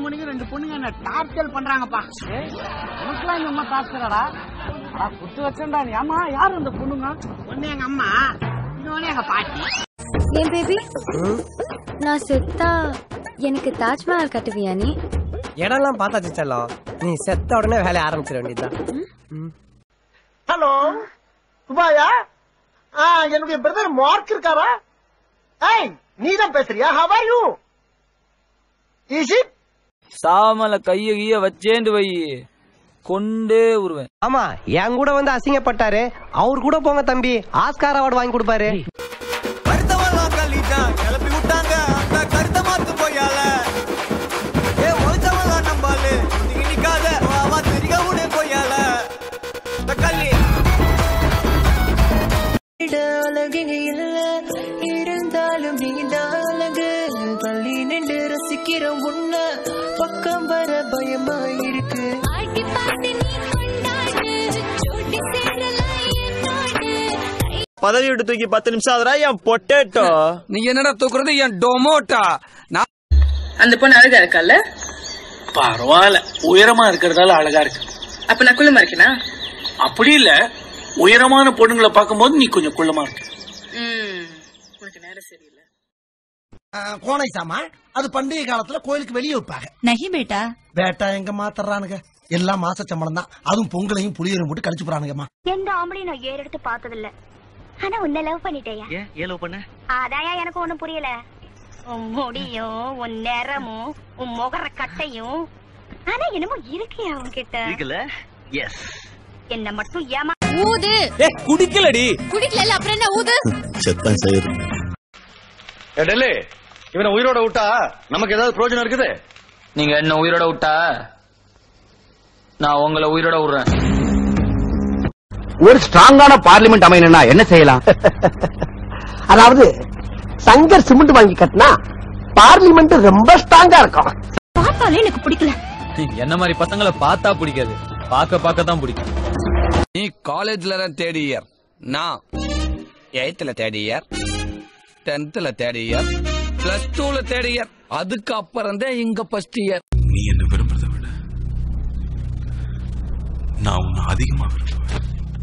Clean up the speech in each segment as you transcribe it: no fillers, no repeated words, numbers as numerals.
மணிக்கு 2 பொண்ணுங்க என்ன டார்ச்சர் பண்றாங்கப்பா. உனக்குலாம் இந்த அம்மா டார்ச்சராடா? குத்து வச்சேன்டா. ஏமா யாரு இந்த பொண்ணுங்க? ஒண்ணு எங்க அம்மா, இன்னொன்னு எங்க பாட்டி. ஏன் பேபி, நான் செத்தா எனக்கு தாஜ்மஹால் கட்டுவியா நீ? இடம்லாம் பார்த்தாச்சு செல்லம், நீ செத்த உடனே வேலைய ஆரம்பிச்சிட வேண்டியதுதான். ஹலோ சுபாயா, என்னுடைய பிரதர் மார்க் இருக்காரா? ஏய் நீதான் பேசுறியா? How are you? Is it? சாமல கைய வச்சேண்டு வை, கொண்டே உருவேன். ஆமா, என் கூட வந்து அசிங்கப்பட்டாரு. அவர் கூட போங்க தம்பி, ஆஸ்கார் அவார்டு வாங்கி கொடுப்பாரு. கிளப்பி விட்டாங்க அந்த கருத்த மாத்து போயால ஒழிச்சவளா நம்பாலு நிக்காத தெரிக உடனே போயால தக்காளி அழகு இல்ல இருந்தாலும் நீண்டாலகு பள்ளி நின்று ரசிக்கிற உன்ன பக்கம் வர பயமா இருக்கு. பதவி விட்டு தூக்கி 10 நிமிஷம் ஆகுறா என் பொட்டேட்டோ. நீ என்னடா தூக்குறது என் டொமோட்டா. அந்த பொண்ணு அழகா இருக்கல்ல? பரவாயில்ல, உயரமா இருக்கிறதால அழகா இருக்கு. அப்ப நான் குள்ளமா இருக்கேனா? அப்படி இல்ல, உயரமான பொண்ணுங்களை பார்க்கும்போது நீ கொஞ்சம் குள்ளமா இருக்க. உனக்கு நேரம் சரியில்லை. கோனை சாமா அது பண்டிகை காலத்துல கோயிலுக்கு வெளியே வைப்பாங்க. நகி பேட்டா பேட்டா எங்க மாத்தறானுங்க, எல்லாம் மாச சம்பளம் தான். அதுவும் பொங்கலையும் புளியரும் போட்டு கழிச்சு போறானுங்கம்மா. எந்த ஆம்பளையும் நான் ஏறெடுத்து பார்த்ததில்ல. ஆனா உன்னை லவ் பண்ணிட்டேயா? ஏன் லவ் பண்ண? அதாயா எனக்கு ஒண்ணும் புரியல. உன் முடியும், உன் நிறமும், உன் முகர கட்டையும், ஆனா என்னமோ இருக்கியா உன்கிட்ட? இருக்குல்ல? எஸ். என்ன மட்டும் ஏமா ஊது. குடிக்கலடி. குடிக்கல அப்புறம் என்ன ஊது? செத்தான் செய்யுது. டெல்லி, இவனை உயிரோட விட்டா நமக்கு ஏதாவது பிரயோஜனம் இருக்குது? நீங்க என்ன உயிரோட விட்டா நான் உங்களை உயிரோட விடுறேன். ஒரு ஸ்ட்ராங்கான பார்லிமெண்ட் அமையணும்னா என்ன செய்யலாம்? அதாவது சங்கர் சிமெண்ட் வாங்கி கட்டினா பார்லிமெண்ட் ரொம்ப ஸ்ட்ராங்கா இருக்கும். பார்த்தாலே எனக்கு பிடிக்கல. என்ன மாதிரி பசங்களை பார்த்தா பிடிக்காது, பார்க்க தான் பிடிக்கும். நீ காலேஜ்ல தான் தேர்ட் இயர், நான் 8th third year, 10th third year, +2 third year, அதுக்கு அப்புறம் தான் இங்க ஃபர்ஸ்ட் இயர். நீ என்ன விரும்புறத விட நான் உன்னை அதிகமா விரும்புவேன்.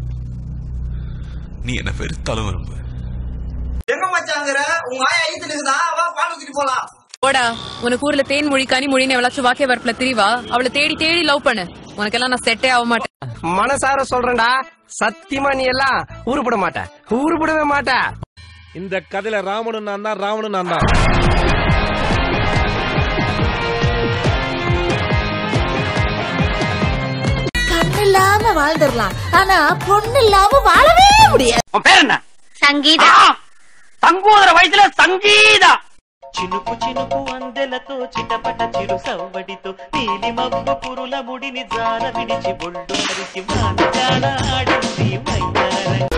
நீ என்ன வெறுத்தாலும் விரும்புவ. எங்க மச்சாங்கற உங்க ஆயா ஈத்துக்குதா? வா பால் ஊத்திட்டு போலாம். போடா, உனக்கு ஊர்ல தேன் மொழி கனி மொழின்னு எவ்வளவு வாக்கே வரப்புல திரிவா. அவளை தேடி தேடி லவ் பண்ணு. உனக்கெல்லாம் நான் செட்டே ஆக மாட்டேன். மனசார சொல்றேன்டா, சத்தியமா நீ எல்லாம் உருப்பட மாட்ட, உருப்படவே மாட்ட. இந்த கதையில ராமனும் நான் தான், ராவணும் நான் தான். கண்ணு இல்லாம வாழ்ந்துடலாம், ஆனா பொண்ணு இல்லாம வாழவே முடியாது. உன் பேர் என்ன? சங்கீதா. தங்கோதர வயசுல சங்கீதா. చినుకు చినుకు అందెలతో చిటపట చిరు సవ్వడితో నీలి మబ్బు కురుల ముడిని జార విడిచి బొళ్ళు మరిచి మానగాడ ఆడింది మైదారంగా.